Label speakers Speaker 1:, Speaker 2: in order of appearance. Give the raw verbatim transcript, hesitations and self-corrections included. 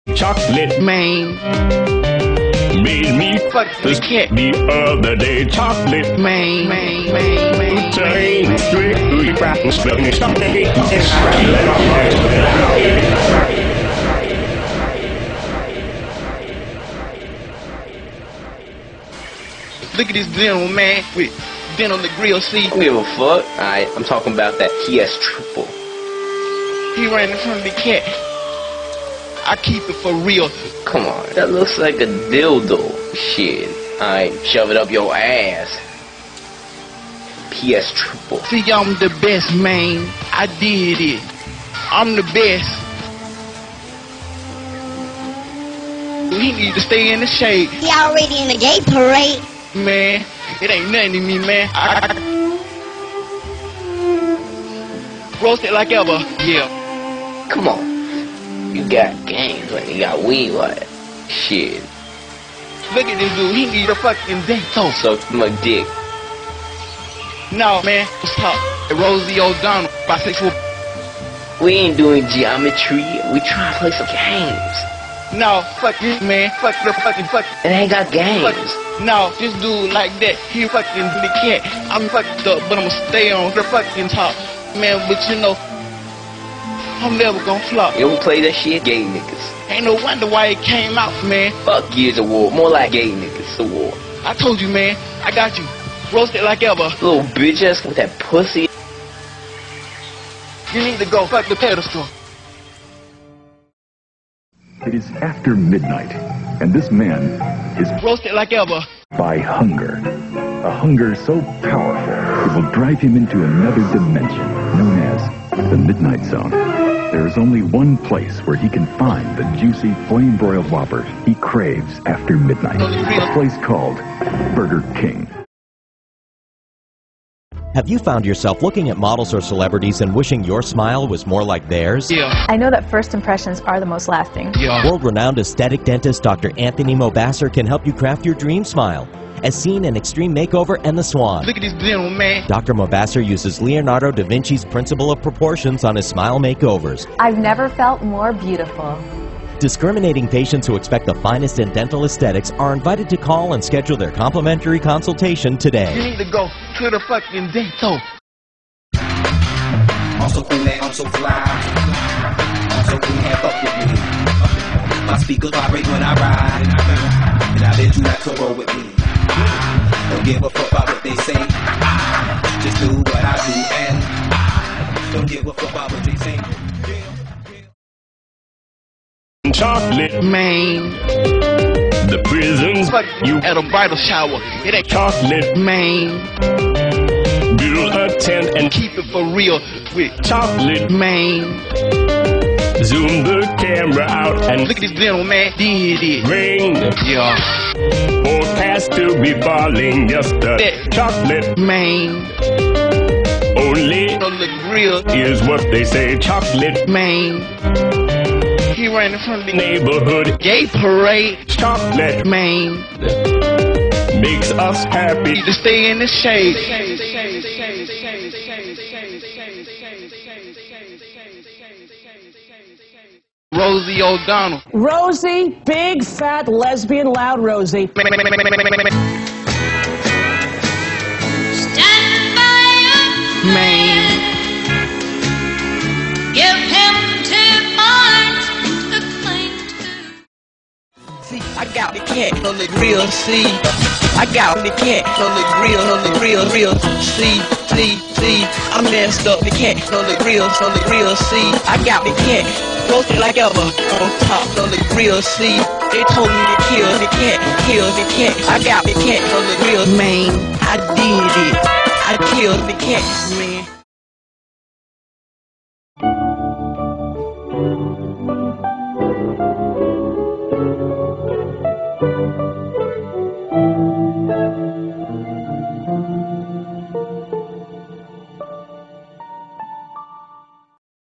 Speaker 1: Chocolate
Speaker 2: Mayne
Speaker 1: made me fuck this cat the other day. Chocolate
Speaker 2: Mayne Mayne Mayne Mayne
Speaker 1: Mayne strictly rapping, spelling something.
Speaker 2: Look at this dental, man, with dental the grill, see?
Speaker 3: I don't give a fuck. Alright, I'm talking about that P S triple.
Speaker 2: He ran in front of the cat. I keep it for real.
Speaker 3: Come on, that looks like a dildo. Shit. Alright, shove it up your ass. P S triple.
Speaker 2: See, I'm the best, man. I did it. I'm the best. He need to stay in the shade.
Speaker 4: He already in the gay parade.
Speaker 2: Man, it ain't nothing to me, man. I, I, roast it like ever. Yeah.
Speaker 3: Come on. You got games when you got weed like shit.
Speaker 2: Look at this dude. He need a fucking dick. So,
Speaker 3: Suck my dick.
Speaker 2: no, man. What's up? Rosie O'Donnell, bisexual.
Speaker 3: We ain't doing geometry. We trying to play some games.
Speaker 2: No, fuck you, man. Fuck the fucking fuck.
Speaker 3: It ain't got games.
Speaker 2: Fuck. No, this dude like that. He fucking the cat. I'm fucked up, but I'ma stay on the fucking top, man. But you know, I'm never gonna flop.
Speaker 3: You don't play that shit, gay niggas.
Speaker 2: Ain't no wonder why it came out, man.
Speaker 3: Fuck Years of War. More like gay niggas of war.
Speaker 2: I told you, man. I got you. Roast it like ever.
Speaker 3: Little bitch ass with that pussy.
Speaker 2: You need to go fuck the pedestal.
Speaker 5: It is after midnight, and this man is
Speaker 2: Roast it like ever.
Speaker 5: by hunger. A hunger so powerful it will drive him into another dimension known as the Midnight Zone. There is only one place where he can find the juicy flame-broiled Whopper he craves after midnight. A place called Burger King.
Speaker 6: Have you found yourself looking at models or celebrities and wishing your smile was more like theirs?
Speaker 2: Yeah.
Speaker 7: I know that first impressions are the most lasting.
Speaker 2: Yeah.
Speaker 6: World-renowned aesthetic dentist Doctor Anthony Mobasser can help you craft your dream smile, as seen in Extreme Makeover and The Swan.
Speaker 2: Look at this dental, man.
Speaker 6: Doctor Mobasser uses Leonardo da Vinci's principle of proportions on his smile makeovers.
Speaker 7: I've never felt more beautiful.
Speaker 6: Discriminating patients who expect the finest in dental aesthetics are invited to call and schedule their complimentary consultation
Speaker 2: You
Speaker 6: today.
Speaker 2: need to go to the fucking dental.
Speaker 8: I'm so cool and I'm so fly. I'm so cool and fuck with me. My speakers vibrate when I ride. And I bet you not to roll with me. Don't give a fuck about what they say. Just do what I do and don't give a fuck about what they say.
Speaker 1: Chocolate
Speaker 2: Man,
Speaker 1: the prisons
Speaker 2: fuck
Speaker 1: you
Speaker 2: you at a bridal shower. It ain't
Speaker 1: chocolate
Speaker 2: man.
Speaker 1: build a tent and
Speaker 2: Keep it for real with
Speaker 1: chocolate
Speaker 2: man.
Speaker 1: zoom the camera out and
Speaker 2: Look at this dental, man. Did it.
Speaker 1: ring
Speaker 2: Yeah.
Speaker 1: forecast to be falling yesterday. Chocolate
Speaker 2: Man.
Speaker 1: only
Speaker 2: On the grill.
Speaker 1: is what they say. Chocolate
Speaker 2: Man. He ran in front of the
Speaker 1: neighborhood
Speaker 2: gay parade.
Speaker 1: chocolate
Speaker 2: Man.
Speaker 1: makes us happy.
Speaker 2: Need to stay in the shade. Rosie O'Donnell.
Speaker 9: Rosie, big, fat, lesbian, loud Rosie.
Speaker 4: Stand by
Speaker 2: Man.
Speaker 4: give him two points to claim to.
Speaker 2: See, I got the cat on the grill, see. I got the cat on the grill, on the grill, grill, see, see, see. I messed up the cat on the grill, on the grill, see. I got the cat, roasted like ever, on top on the grill, see. They told me to kill the cat, kill the cat. I got the cat on the grill, man. I did it. I killed the cat, man.